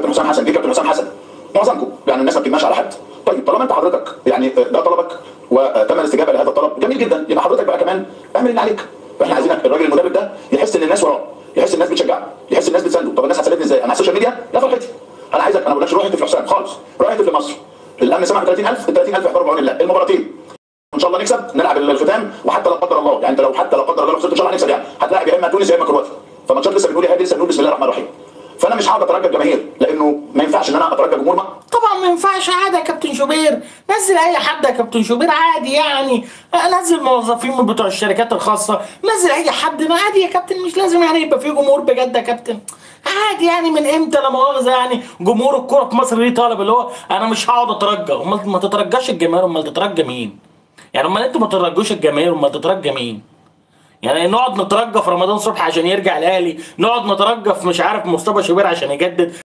كابتن حسام حسن، جه كابتن حسام حسن، معظمكم يعني الناس ما بتجمعش على حد. طيب طالما انت حضرتك يعني ده طلبك وتم الاستجابه لهذا الطلب، جميل جدا، يبقى حضرتك بقى كمان اعمل اللي عليك. فاحنا عايزينك الراجل المدرب ده يحس ان الناس وراه، يحس الناس بتشجعه، يحس الناس بتسانده. طب الناس هتساندني ازاي؟ انا على السوشيال ميديا لا فرحتي. انا عايزك، انا ما بقولكش روح اهتف لحسام خالص، روح اهتف لمصر. الامن سمح ب 30000، ال 30000 يحضروا بعون الله المباراتين. ان شاء الله نكسب، نلعب الختام، وحتى لا قدر الله يعني انت لو حتى لا قدر الله لو خسرت ان شاء الله هنكسب، يعني هتلاعب يا اما تونس يا اما كرواتيا. فماتشات لسه بنقول هادي، لسه بنقول بسم الله الرحمن الرحيم. فانا مش هقعد اترجى الجماهير، لانه ما ينفعش ان انا اترجى جمهور. طبعا ما ينفعش. عادي يا كابتن شوبير، نزل اي حد يا كابتن شوبير عادي يعني. نزل موظفين من بتوع الشركات الخاصه، نزل اي حد عادي يا كابتن. مش لازم يعني يبقى في جمهور بجد يا كابتن، عادي يعني. من امتى لا مؤاخذه يعني جمهور الكوره في مصر ليه طالب اللي هو انا مش هقعد اترجى؟ امال ما تترجاش الجماهير؟ امال تترجى مين؟ يعني امال انتوا ما تترجوش الجماهير، امال تترجى مين؟ يعني نقعد نترجى في رمضان صبحي عشان يرجع الاهلي، نقعد نترجى في مش عارف مصطفى شوبير عشان يجدد.